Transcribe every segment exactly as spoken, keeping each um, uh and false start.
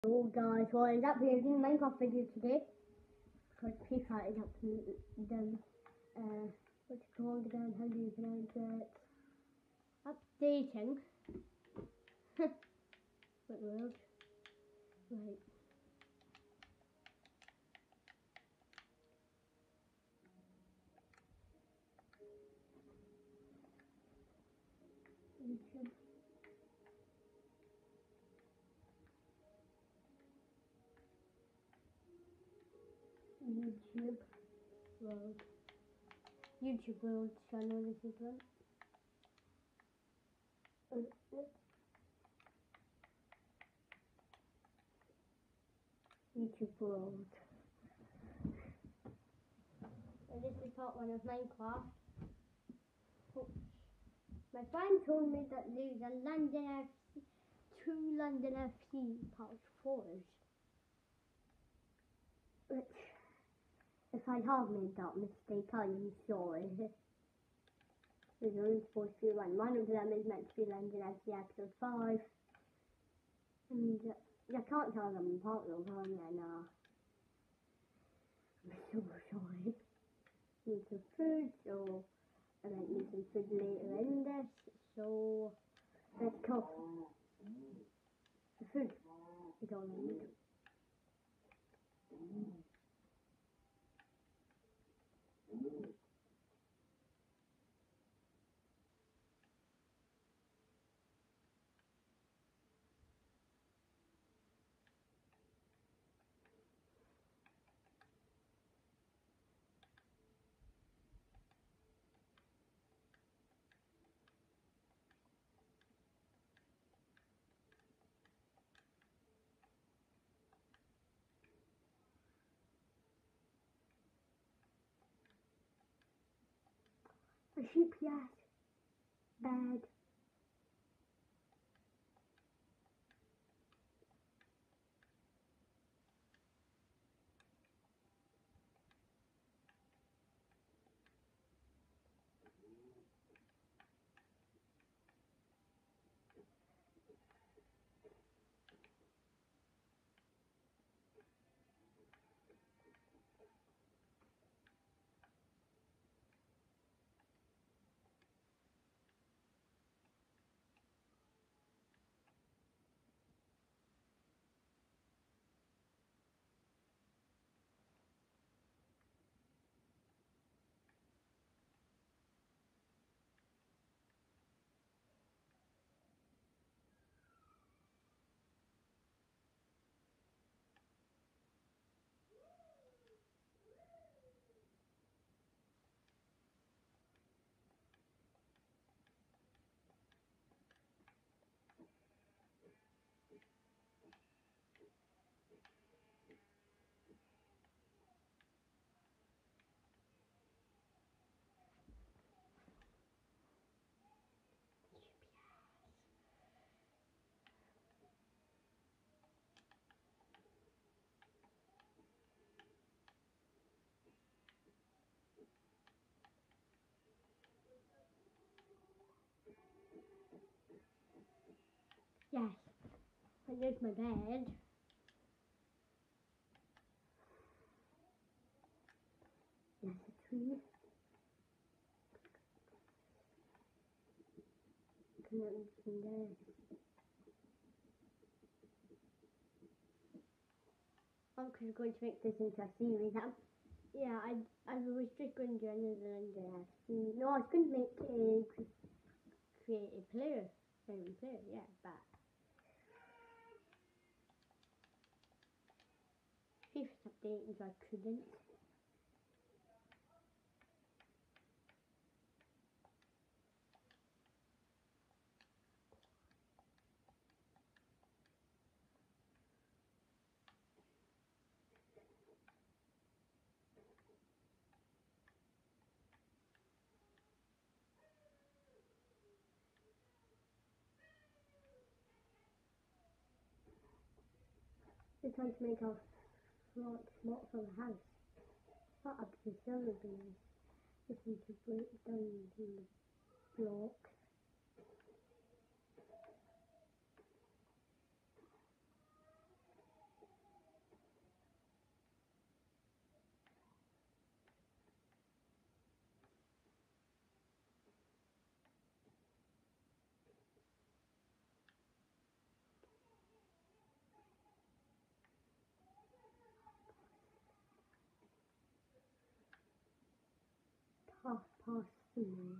Hello guys, what is up? We're doing a Minecraft video today. Because FIFA is up done, uh, what's it called again? How do you pronounce it? Updating. What world? Right. YouTube. YouTube world. YouTube world channel, this is one. YouTube world. And this is part one of Minecraft. Oh. My friend told me that there's a London F C, two London F C part fours. Which, if I have made that mistake, I am sorry. There's only supposed to be one. One of them is meant to be London F C episode five. And uh, you can't tell them apart though, can you? Nah. I'm so sorry. Need some food, so I might need some food later in this. So let's go. The food is all I need. A sheep, yes. Bed. Yes. And there's my bed. Yes, a tree. Connected from there. I'm just going to make this into a series. Um, yeah, I I was just going to do another London F C. No, I was going to make a create a player, a player, yeah, but FIFA's updating, so I couldn't. Just trying to make a lot, lot for the house. Not up to the ceiling would be nice. Just need to break down the block. half past three.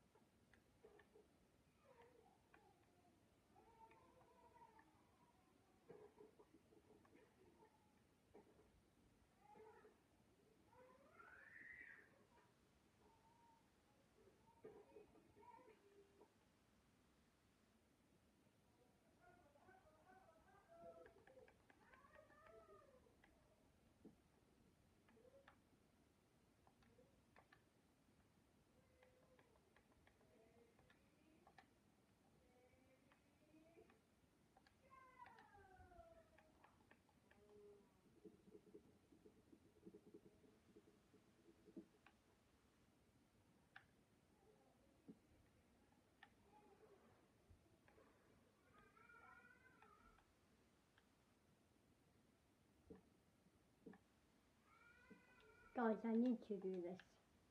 Guys, I need to do this.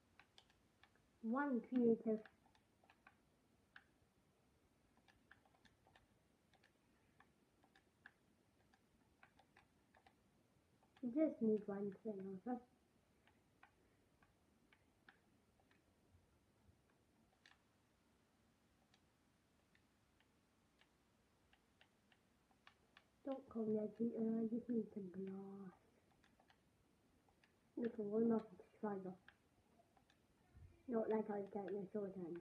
One creative. You just need one thing also. Don't call me a cheater, I just need some glass. Look, one off the subscriber. Not like I was getting a short hand.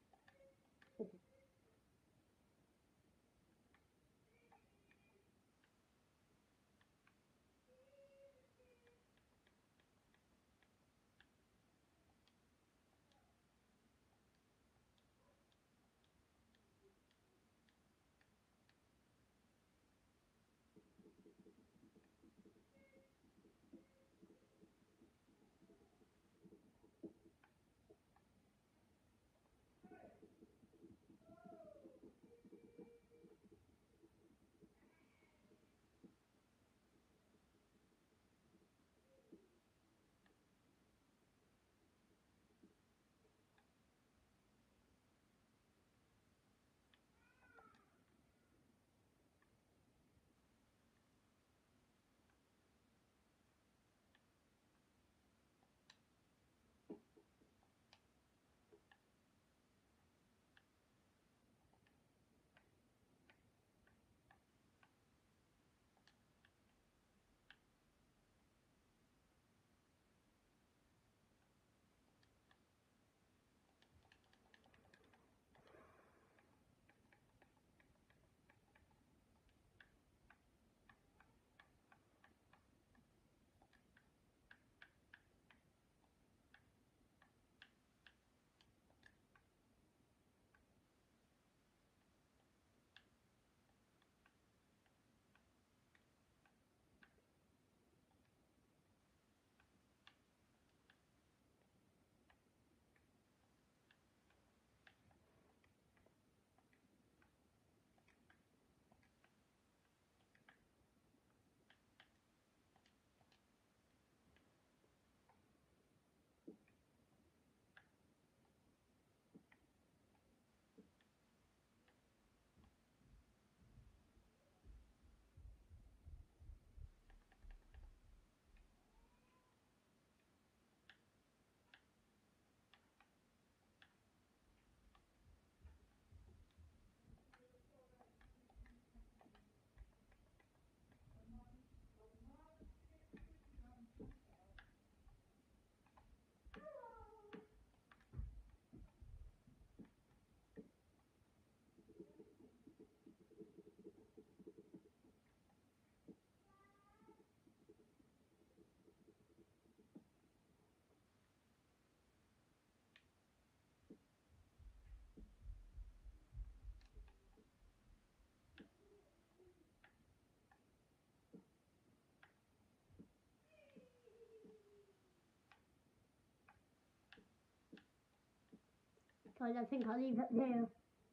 Guys, I think I'll leave it there.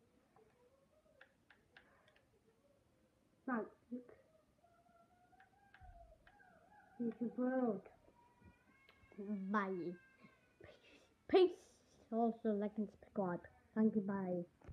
Right, look. Here's your world. Bye. Peace. Also like and subscribe. Thank you, bye.